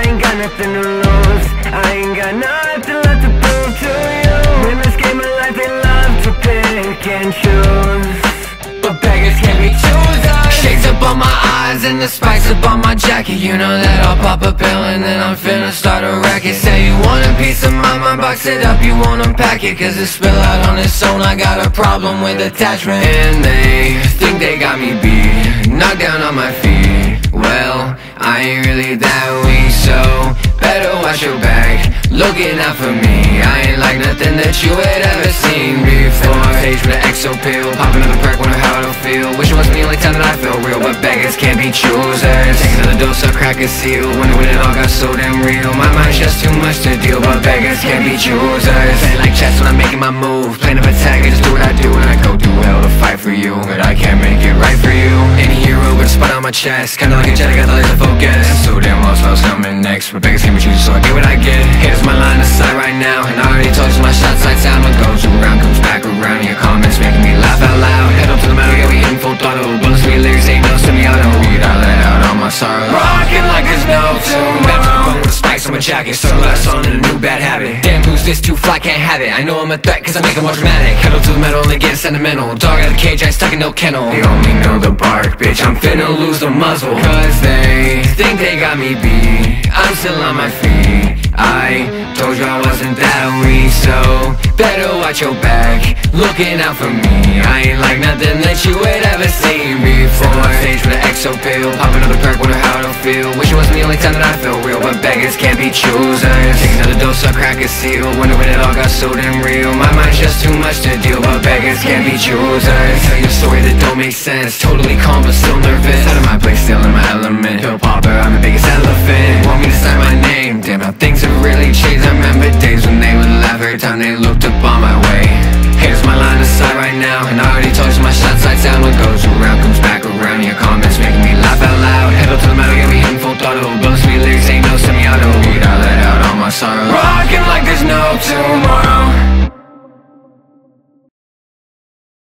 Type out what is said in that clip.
I ain't got nothing to lose. I ain't got nothing left to prove to you. In this game of life they love to pick and choose, but beggars can't be choosers. Shades up on my eyes and the spikes up on my jacket. You know that I'll pop a pill and then I'm finna start a racket. Say you want a piece of my mind, box it up, you won't unpack it. Cause it spill out on its own, I got a problem with attachment. And they think they got me beat, knocked down on my feet. Well, I ain't really that weak, so better watch your back, looking out for me. I ain't like nothing that you had ever seen before. Stage with an exo pill, pop another perk, wonder how it'll feel. Wish it wasn't the only time that I felt real, but beggars can't be choosers. Take another dose, I'll crack a seal. Wonder when it all got so damn real. My mind's just too much to deal, but beggars can't be choosers. Play like chess when I'm making my move, plan of attack, I just do what I do. And I go through hell to fight for you, but I can't make it right for you. Any hero with a spot on my chest, kinda like a jet, I got the laser focus. I'm so damn lost, I was coming next, but beggars can't be choosers, so I get what I get. Here's my line of sight right now, and I already told you my shots lights out. What goes around comes back around. Your comments making me laugh out loud. Head up to the metal, yeah, we hitting full throttle. Bonus me lyrics, ain't no semi-auto. Beat, I let out all my sorrow. Rockin' like there's no tomorrow. With the spikes on my jacket, sunglasses on and a new bad habit. Damn, who's this too fly, can't have it. I know I'm a threat, cause I make it more dramatic. Head up to the metal, only get sentimental. Dog out of the cage, I stuck in no kennel. They only know the bark, bitch, I'm finna lose the muzzle. Cause they think they got me beat, I'm still on my feet. I told you I wasn't that weak, so better watch your back, looking out for me. I ain't like nothing that you had ever seen before. Stage with an exo pill, pop another perk, wonder how it'll feel. Wish it wasn't the only time that I felt real, but beggars can't be choosers. Take another dose, I'll crack a seal. Wonder when it all got so damn real. My mind's just too much to deal, but beggars can't be choosers. Tell you a story that don't make sense, totally calm but still nervous. Out of my place, still in my element. Pill popper, I'm the biggest elephant. Want me to sign my name? Damn, how things have really changed. I remember days when they would laugh every time they looked up on my way. Here's my line of sight right now, and I already told you my shots lights out. What goes around comes back around. Your comments making me laugh out loud. Head up to the metal, yeah, we hitting full throttle. Bonus me lyrics, ain't no semi-auto. Beat, I let out all my sorrow. Rockin' like there's no tomorrow.